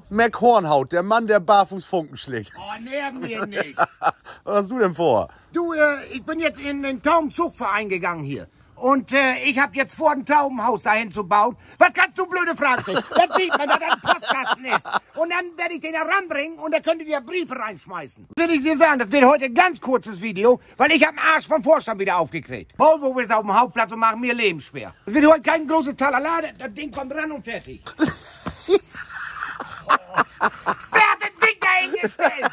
Mac Hornhaut, der Mann, der barfuß Funken schlägt. Oh, nerv mir nicht. Was hast du denn vor? Du, ich bin jetzt in den Taubenzugverein gegangen hier. Und ich habe jetzt vor, ein Taubenhaus dahin zu bauen. Was kannst du blöde Fragen stellen? Das sieht man, dass das ein Postkasten ist. Und dann werde ich den heranbringen und da könnt ihr dir Briefe reinschmeißen. Will ich dir sagen, das wird heute ein ganz kurzes Video, weil ich habe den Arsch vom Vorstand wieder aufgekriegt. Maulwurf ist auf dem Hauptplatz und machen mir Leben schwer. Das wird heute kein großes Talala, das Ding kommt ran und fertig. Wer hat das Ding dahingestellt?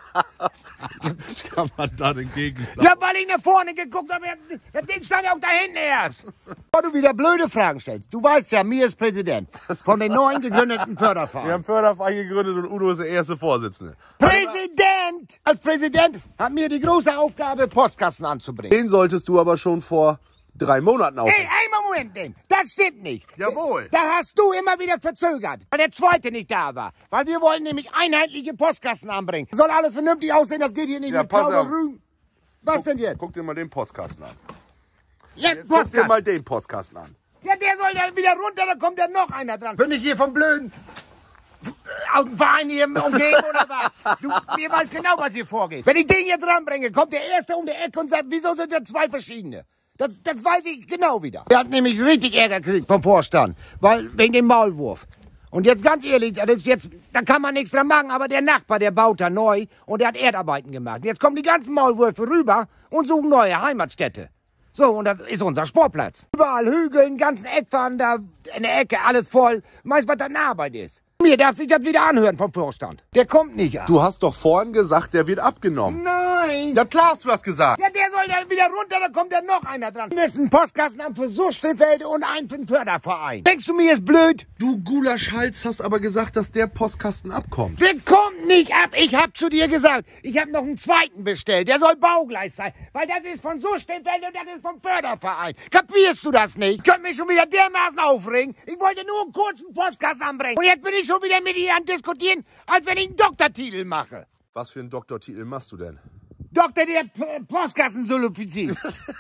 Was kann man da denn gegen? Ja, weil ich nach vorne geguckt habe. Das Ding stand ja auch da hinten erst. Weil du wieder blöde Fragen stellst. Du weißt ja, mir ist Präsident von den neuen gegründeten Förderverein. Wir haben Förderverein gegründet und Udo ist der erste Vorsitzende. Präsident! Als Präsident hat mir die große Aufgabe, Postkasten anzubringen. Den solltest du aber schon vor 3 Monaten Ey, aufhängen. einmal Moment, denn. Das stimmt nicht. Jawohl. Da hast du immer wieder verzögert, weil der Zweite nicht da war. Weil wir wollen nämlich einheitliche Postkasten anbringen. Soll alles vernünftig aussehen, das geht hier nicht Ja, mit pass Zauber auf. Rühm. Was denn jetzt? Guck dir mal den Postkasten an. Jetzt Guck dir mal den Postkasten an. Ja, der soll ja wieder runter, da kommt ja noch einer dran. Bin ich hier vom Blöden aus dem Verein hier umgeben oder was? Du, mir weiß genau, was hier vorgeht. Wenn ich den hier dran bringe, kommt der Erste um die Ecke und sagt, wieso sind das 2 verschiedene? Das weiß ich genau wieder. Der hat nämlich richtig Ärger gekriegt vom Vorstand, weil wegen dem Maulwurf. Und jetzt ganz ehrlich, das ist jetzt, da kann man nichts dran machen, aber der Nachbar, der baut da neu und der hat Erdarbeiten gemacht. Jetzt kommen die ganzen Maulwürfe rüber und suchen neue Heimatstätte. So, und das ist unser Sportplatz. Überall Hügel, einen ganzen Eckpfannen da in der Ecke, alles voll. Weißt du, was deine Arbeit ist? Mir darf sich das wieder anhören vom Vorstand. Der kommt nicht an. Du hast doch vorhin gesagt, der wird abgenommen. Nein! Ja klar hast du das gesagt. Ja, der soll ja wieder runter, da kommt ja noch einer dran. Wir müssen einen Postkasten haben für Suchtstillfelde und einen für den Förderverein. Denkst du, mir ist blöd? Du Gulaschhals hast aber gesagt, dass der Postkasten abkommt. Der kommt nicht ab. Ich hab zu dir gesagt, ich habe noch einen zweiten bestellt. Der soll baugleich sein. Weil das ist von Suchtstillfelde und das ist vom Förderverein. Kapierst du das nicht? Ich könnte mich schon wieder dermaßen aufregen. Ich wollte nur einen kurzen Postkasten anbringen. Und jetzt bin ich schon wieder mit dir an diskutieren, als wenn ich einen Doktortitel mache. Was für einen Doktortitel machst du denn? Doktor der Postkassensolophyzie.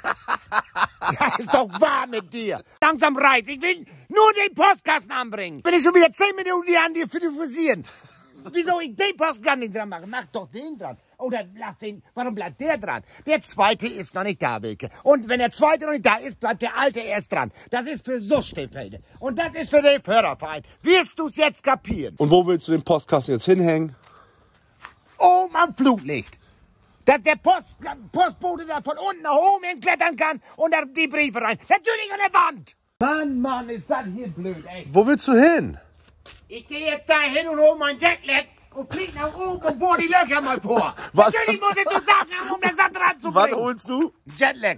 Ja, ist doch wahr mit dir. Langsam reizt. Ich will nur den Postkasten anbringen. Bin ich schon wieder 10 Minuten hier an dir philosophieren. Wieso ich den Postkasten nicht dran mache? Mach doch den dran. Oder lass den. Warum bleibt der dran? Der Zweite ist noch nicht da, Wilke. Und wenn der Zweite noch nicht da ist, bleibt der Alte erst dran. Das ist für Suchtstillfelde. Und das ist für den Förderverein. Wirst du's jetzt kapieren? Und wo willst du den Postkasten jetzt hinhängen? Oben am Flutlicht. Dass der Postbote da von unten nach oben hinklettern kann und da die Briefe rein. Natürlich an der Wand. Mann, ist das hier blöd, ey. Wo willst du hin? Ich gehe jetzt da hin und hole mein Jetlag und flieg nach oben und bohr die Löcher mal vor. Was? Natürlich muss ich so Sachen haben, um das da dran zu Was bringen. holst du? Jetlag.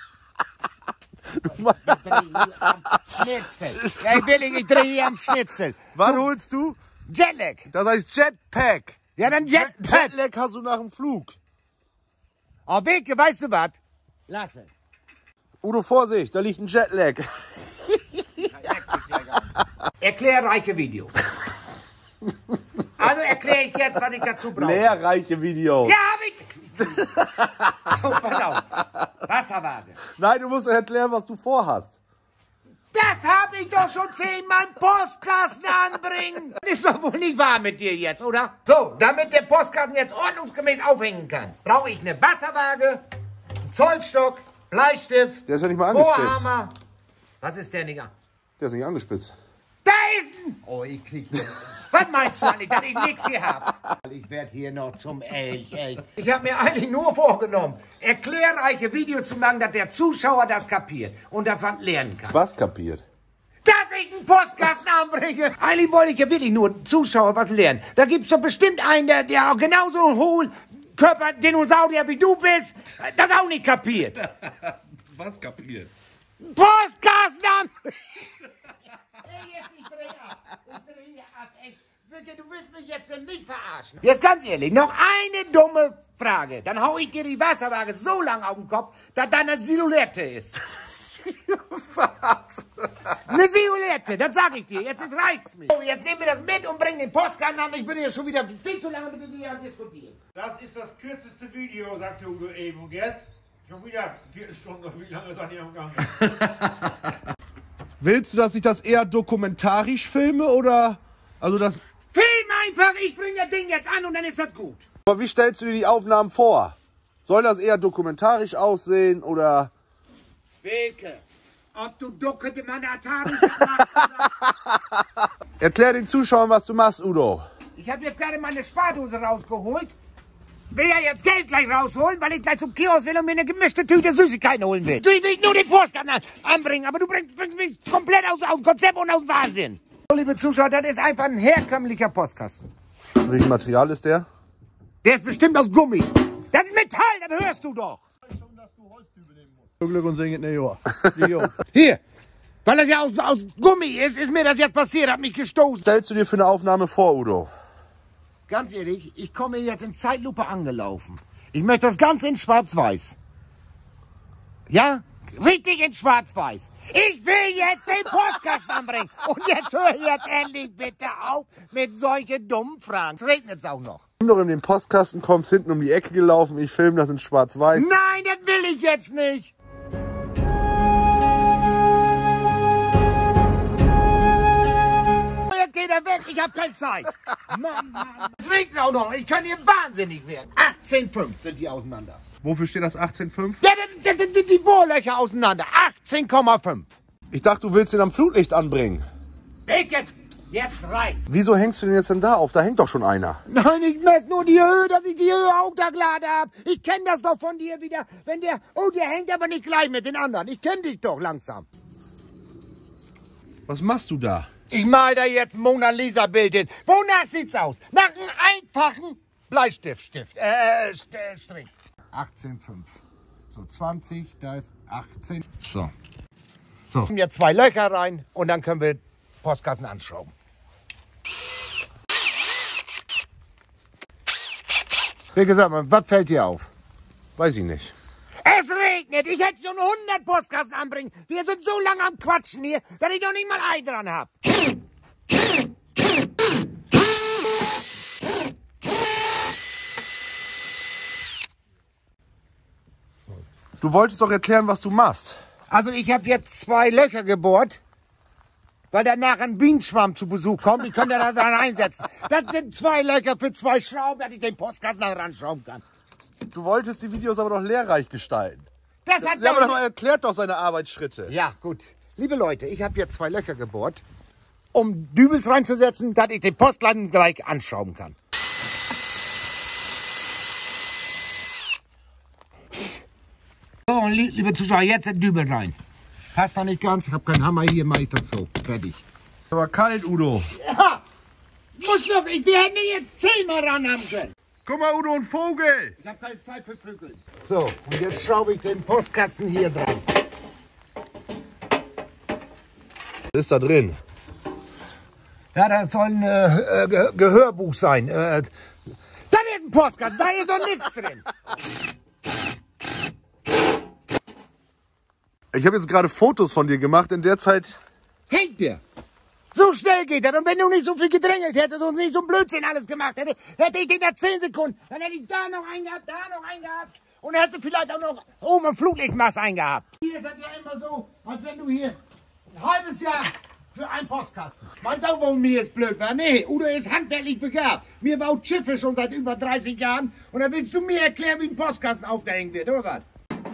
Schnitzel. Ja, ich drehe hier am Schnitzel. Was holst du? Jetlag. Das heißt Jetpack. Ja, dann Jetpack. Jetlag hast du nach dem Flug. Oh, Wilke, weißt du was? Lass es. Udo, Vorsicht, da liegt ein Jetlag. Erklärreiche Videos. Also erkläre ich jetzt, was ich dazu brauche. Lehrreiche Videos. Ja, hab ich. So, pass auf. Wasserwaage. Nein, du musst doch erklären, was du vorhast. Das habe ich doch schon 10-mal im Postkasten anbringen. Das ist doch wohl nicht wahr mit dir jetzt, oder? So, damit der Postkasten jetzt ordnungsgemäß aufhängen kann, brauche ich eine Wasserwaage, einen Zollstock, Bleistift, Der ist ja nicht mal angespitzt. Vorhammer. Was ist der, Digga? Der ist nicht angespitzt. Da ist ein... Oh, ich krieg den. Was meinst du eigentlich, dass ich nichts hier hab? Ich werde hier noch zum Elch, ey. Ich habe mir eigentlich nur vorgenommen, erklärreiche Videos zu machen, dass der Zuschauer das kapiert und das was lernen kann. Was kapiert? Dass ich einen Postkasten anbringe. Eigentlich wollte ich ja wirklich nur Zuschauer was lernen. Da gibt's doch bestimmt einen, der auch genauso ein Hohlkörper-Dinosaurier wie du bist, das auch nicht kapiert. Was kapiert? Postkasten anbringen! Ey, jetzt, ich drehe ab. Ich drehe ab, ey. Wirklich, du willst mich jetzt nicht verarschen. Jetzt ganz ehrlich, noch eine dumme Frage. Dann hau ich dir die Wasserwaage so lang auf den Kopf, dass da eine Silhouette ist. Was? Eine Silhouette, das sag ich dir. Jetzt reicht's mich. So, jetzt nehmen wir das mit und bringen den Postkasten an. Ich bin hier schon wieder viel zu lange mit dir am Diskutieren. Das ist das kürzeste Video, sagte Udo eben. Und jetzt? Schon wieder 4 Stunden oder wie lange seid ihr am Gang? Willst du, dass ich das eher dokumentarisch filme oder... Also das... Film einfach, ich bringe das Ding jetzt an und dann ist das gut. Aber wie stellst du dir die Aufnahmen vor? Soll das eher dokumentarisch aussehen oder... Wilke, ob du duckete meine Atari machst. Erklär den Zuschauern, was du machst, Udo. Ich habe jetzt gerade meine Spardose rausgeholt. Will ja jetzt Geld gleich rausholen, weil ich gleich zum Kiosk will und mir eine gemischte Tüte Süßigkeiten holen will. Du, ich will nur den Postkarten anbringen, aber du bringst mich komplett aus dem Konzept und aus dem Wahnsinn. So, liebe Zuschauer, das ist einfach ein herkömmlicher Postkasten. Welches Material ist der? Der ist bestimmt aus Gummi. Das ist Metall, das hörst du doch. Zum Glück und singen nicht, ja. Hier, weil das ja aus Gummi ist mir das jetzt passiert, hat mich gestoßen. Stellst du dir für eine Aufnahme vor, Udo? Ganz ehrlich, ich komme jetzt in Zeitlupe angelaufen. Ich möchte das Ganze in Schwarz-Weiß. Ja? Richtig in Schwarz-Weiß. Ich will jetzt den Podcast anbringen. Und jetzt hör jetzt endlich bitte auf mit solchen dummen Fragen. Es regnet auch noch. Wenn du noch in den Postkasten kommst, hinten um die Ecke gelaufen, ich filme das in Schwarz-Weiß. Nein, das will ich jetzt nicht. Jetzt geht er weg, ich habe keine Zeit. Mann. Es regnet auch noch, ich kann hier wahnsinnig werden. 18,5 sind die auseinander. Wofür steht das 18,5? Ja, die Bohrlöcher auseinander. 18,5. Ich dachte, du willst den am Flutlicht anbringen. Bitte, jetzt rein. Wieso hängst du den jetzt denn da auf? Da hängt doch schon einer. Nein, ich messe nur die Höhe, dass ich die Höhe auch da glatt habe. Ich kenne das doch von dir wieder. Wenn der, oh, der hängt aber nicht gleich mit den anderen. Ich kenne dich doch langsam. Was machst du da? Ich mal da jetzt Mona Lisa Bild hin. Wonach sieht's aus? Nach einem einfachen Bleistiftstrich. 18,5. So 20, da ist 18. So. Hier 2 Löcher rein und dann können wir Postkasten anschrauben. Wie gesagt, was fällt dir auf? Weiß ich nicht. Es regnet, ich hätte schon 100 Postkasten anbringen. Wir sind so lange am Quatschen hier, dass ich noch nicht mal einen dran habe. Du wolltest doch erklären, was du machst. Also ich habe jetzt 2 Löcher gebohrt, weil danach ein Bienenschwarm zu Besuch kommt. Ich könnte da dran einsetzen. Das sind 2 Löcher für 2 Schrauben, dass ich den Postkasten da ranschrauben kann. Du wolltest die Videos aber doch lehrreich gestalten. Das hat Ja, aber doch mal erklärt doch seine Arbeitsschritte. Ja, gut. Liebe Leute, ich habe jetzt 2 Löcher gebohrt, um Dübels reinzusetzen, dass ich den Postladen gleich anschrauben kann. So, liebe Zuschauer, jetzt den Dübel rein. Passt doch nicht ganz, ich habe keinen Hammer hier, mache ich das so. Fertig. Aber kalt, Udo. Ja, muss doch, wir hätten jetzt 10-mal ran haben können. Guck mal, Udo, ein Vogel. Ich habe keine Zeit für Vögel. So, und jetzt schraube ich den Postkasten hier dran. Was ist da drin? Ja, das soll ein Gehörbuch sein. Das ist ein Postkasten, da ist doch nichts drin. Ich habe jetzt gerade Fotos von dir gemacht. In der Zeit... Hängt der. So schnell geht das. Und wenn du nicht so viel gedrängelt hättest und nicht so ein Blödsinn alles gemacht hättest, hätte ich den da 10 Sekunden. Dann hätte ich da noch einen gehabt, da noch einen gehabt. Und hätte vielleicht auch noch oben im Flutlichtmast einen gehabt. Hier ist das ja immer so, als wenn du hier ein halbes Jahr für einen Postkasten. Meinst du auch, warum mir jetzt blöd war? Nee, Udo ist handwerklich begabt. Mir baut Schiffe schon seit über 30 Jahren. Und dann willst du mir erklären, wie ein Postkasten aufgehängt wird, oder was?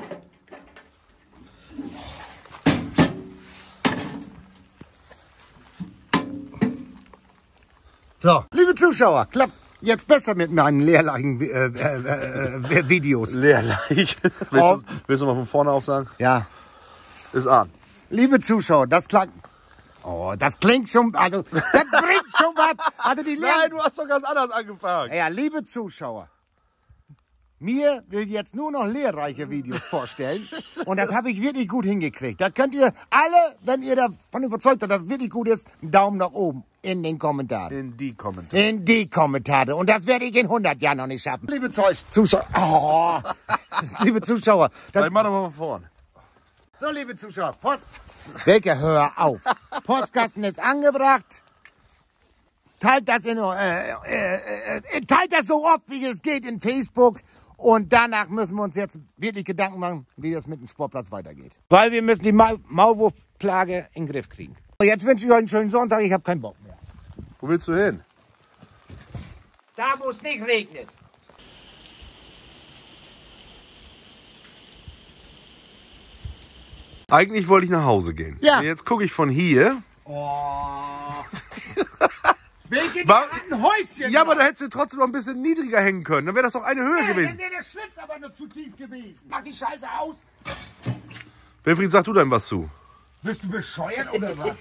So, liebe Zuschauer, klappt jetzt besser mit meinen lehrleichen Videos. Lehrreich. Willst du mal von vorne auf sagen? Ja. Ist an. Liebe Zuschauer, das klang... Oh, das klingt schon... Also, das bringt schon was. Also die Nein, du hast doch ganz anders angefangen. Ja, liebe Zuschauer. Mir will jetzt nur noch lehrreiche Videos vorstellen. Und das habe ich wirklich gut hingekriegt. Da könnt ihr alle, wenn ihr davon überzeugt seid, dass es wirklich gut ist, einen Daumen nach oben in den Kommentaren. In die Kommentare. In die Kommentare. Und das werde ich in 100 Jahren noch nicht schaffen. Liebe Zuschauer. Oh, liebe Zuschauer. Mach doch mal von vorne. So, liebe Zuschauer. Welke, hör auf. Postkasten ist angebracht. Teilt das so oft, wie es geht in Facebook. Und danach müssen wir uns jetzt wirklich Gedanken machen, wie das mit dem Sportplatz weitergeht. Weil wir müssen die Maulwurfplage in den Griff kriegen. Jetzt wünsche ich euch einen schönen Sonntag. Ich habe keinen Bock mehr. Wo willst du hin? Da, wo es nicht regnet. Eigentlich wollte ich nach Hause gehen. Ja. Jetzt gucke ich von hier. Wegen War- ein Häuschen. Ja, aber da hättest du trotzdem noch ein bisschen niedriger hängen können. Dann wäre das doch eine Höhe Dann gewesen. wäre der Schlitz aber noch zu tief gewesen. Mach die Scheiße aus. Wilfried, sag du denn was zu? Bist du bescheuert oder was?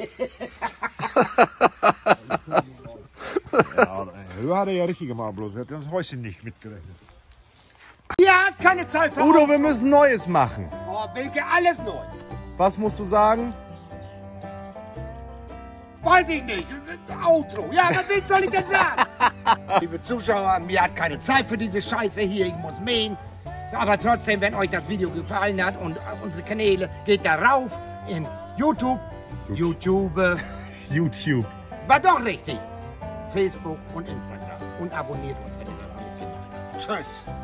Höher hat er ja richtig gemacht, bloß er hat das Häuschen nicht mitgerechnet. Ja, keine Zeit für Udo, wir müssen Neues machen. Oh, Wilke, alles neu. Was musst du sagen? Weiß ich nicht. Outro. Ja, was soll ich denn sagen? Liebe Zuschauer, mir hat keine Zeit für diese Scheiße hier. Ich muss mähen. Aber trotzdem, wenn euch das Video gefallen hat und unsere Kanäle, geht da rauf in YouTube. YouTube. War doch richtig. Facebook und Instagram. Und abonniert uns, wenn ihr das noch nicht gemacht habt. Tschüss.